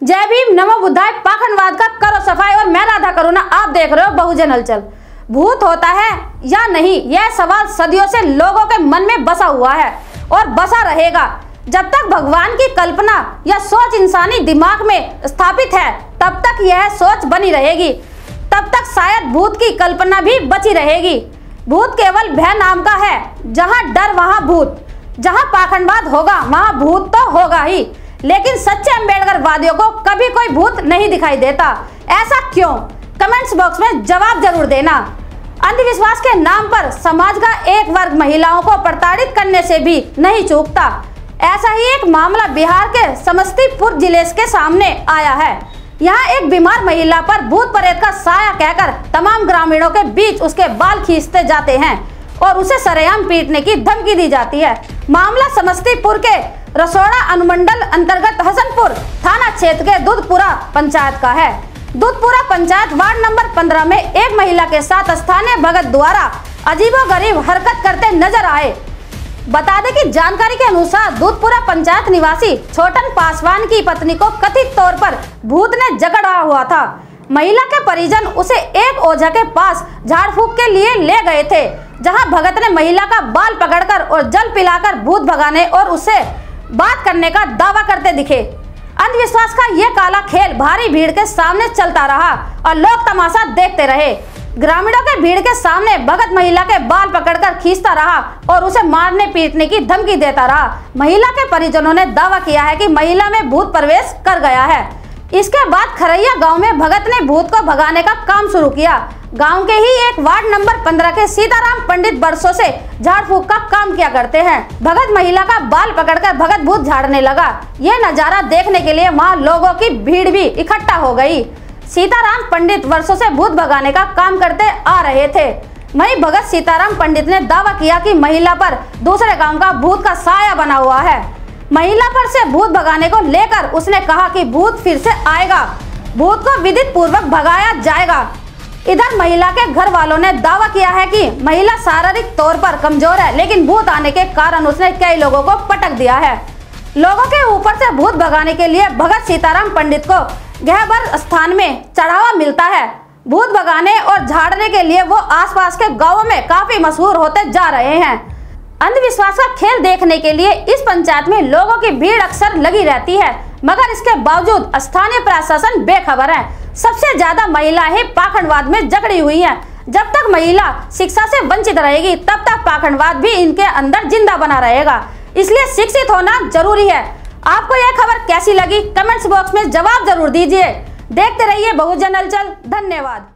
जय भीम, नमो बुद्धाय। पाखंडवाद का करो सफाई और मैं राधा करुणा, आप देख रहे हो बहुजन हलचल। भूत होता है या नहीं, यह सवाल सदियों से लोगों के मन में बसा हुआ है और बसा रहेगा। जब तक भगवान की कल्पना या सोच इंसानी दिमाग में स्थापित है तब तक यह सोच बनी रहेगी, तब तक शायद भूत की कल्पना भी बची रहेगी। भूत केवल भय नाम का है, जहाँ डर वहाँ भूत, जहाँ पाखंडवाद होगा वहाँ भूत तो होगा ही। लेकिन सच्चे अम्बेडकरवादियों को कभी कोई भूत नहीं दिखाई देता। ऐसा क्यों? कमेंट्स बॉक्स में जवाब जरूर देना। अंधविश्वास के नाम पर समाज का एक वर्ग महिलाओं को प्रताड़ित करने से भी नहीं चूकता। ऐसा ही एक मामला बिहार के समस्तीपुर जिले के सामने आया है। यहाँ एक बीमार महिला पर भूत प्रेत का साया कहकर तमाम ग्रामीणों के बीच उसके बाल खींचते जाते हैं और उसे सरेआम पीटने की धमकी दी जाती है। मामला समस्तीपुर के रसोड़ा अनुमंडल अंतर्गत हसनपुर थाना क्षेत्र के दूधपुरा पंचायत का है। दूधपुरा पंचायत वार्ड नंबर 15 में एक महिला के साथ स्थानीय भगत द्वारा अजीबोगरीब हरकत करते नजर आए। बता दें कि जानकारी के अनुसार दूधपुरा पंचायत निवासी छोटन पासवान की पत्नी को कथित तौर पर भूत ने जकड़ा हुआ था। महिला के परिजन उसे एक ओझा के पास झाड़ फूक के लिए ले गए थे, जहां भगत ने महिला का बाल पकड़कर और जल पिलाकर भूत भगाने और उससे बात करने का दावा करते दिखे। अंधविश्वास का यह काला खेल भारी भीड़ के सामने चलता रहा और लोग तमाशा देखते रहे। ग्रामीणों के भीड़ के सामने भगत महिला के बाल पकड़कर खींचता रहा और उसे मारने पीटने की धमकी देता रहा। महिला के परिजनों ने दावा किया है कि महिला में भूत प्रवेश कर गया है। इसके बाद खरैया गांव में भगत ने भूत को भगाने का काम शुरू किया। गांव के ही एक वार्ड नंबर 15 के सीताराम पंडित वर्षों से झाड़ फूक का काम किया करते हैं। भगत महिला का बाल पकड़कर भगत भूत झाड़ने लगा। ये नजारा देखने के लिए वहां लोगों की भीड़ भी इकट्ठा हो गई। सीताराम पंडित वर्षों से भूत भगाने का काम करते आ रहे थे। वहीं भगत सीताराम पंडित ने दावा किया कि महिला पर दूसरे गाँव का भूत का साया बना हुआ है। महिला पर से भूत भगाने को लेकर उसने कहा कि भूत फिर से आएगा, भूत को विधित पूर्वक भगाया जाएगा। इधर महिला के घर वालों ने दावा किया है कि महिला शारीरिक तौर पर कमजोर है, लेकिन भूत आने के कारण उसने कई लोगों को पटक दिया है। लोगों के ऊपर से भूत भगाने के लिए भगत सीताराम पंडित को गहबर स्थान में चढ़ावा मिलता है। भूत भगाने और झाड़ने के लिए वो आसपास के गाँवों में काफी मशहूर होते जा रहे हैं। अंधविश्वास का खेल देखने के लिए इस पंचायत में लोगों की भीड़ अक्सर लगी रहती है, मगर इसके बावजूद स्थानीय प्रशासन बेखबर है। सबसे ज्यादा महिलाएं पाखंडवाद में जकड़ी हुई हैं। जब तक महिला शिक्षा से वंचित रहेगी तब तक पाखंडवाद भी इनके अंदर जिंदा बना रहेगा। इसलिए शिक्षित होना जरूरी है। आपको यह खबर कैसी लगी? कमेंट्स बॉक्स में जवाब जरूर दीजिए। देखते रहिए बहुजन हलचल। धन्यवाद।